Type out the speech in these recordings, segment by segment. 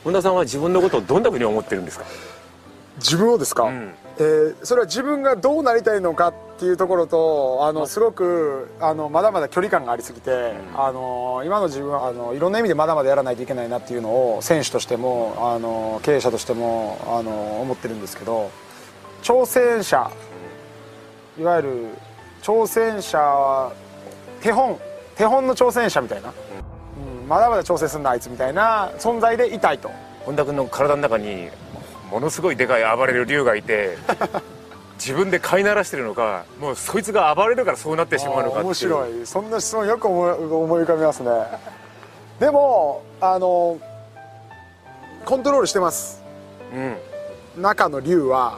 本田さんは自分のことをどんなふうに思ってるんですか？ 自分をですか、それは自分がどうなりたいのかっていうところとすごくまだまだ距離感がありすぎて、今の自分はいろんな意味でまだまだやらないといけないなっていうのを選手としても経営者としても思ってるんですけど、挑戦者、いわゆる挑戦者、手本の挑戦者みたいな、まだまだ挑戦するなあいつみたいな存在でいたいと。 本田君の体の中にものすごいでかい暴れる竜がいて自分で飼いならしてるのか、もうそいつが暴れるからそうなってしまうのかっていう。 面白い、そんな質問よく思い浮かびますね。でもコントロールしてます、中の竜は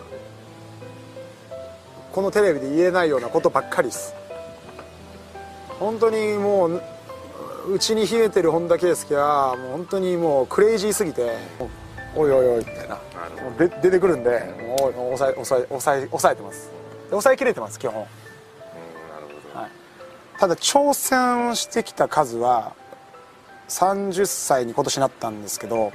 このテレビで言えないようなことばっかりです。本当にもううちに秘めてる本田圭佑はもう本当にもうクレイジーすぎて、おいおいおいみたいな出てくるんで、もう抑えてます。抑えきれてます基本。 なるほど。 はい、ただ挑戦してきた数は30歳に今年なったんですけど、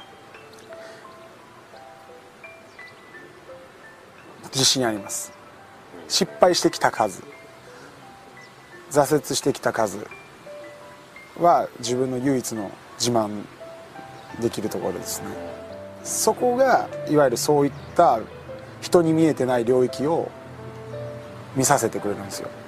自信あります。失敗してきた数、挫折してきた数は自分の唯一の自慢できるところですね。そこがいわゆるそういった人に見えてない領域を見させてくれるんですよ。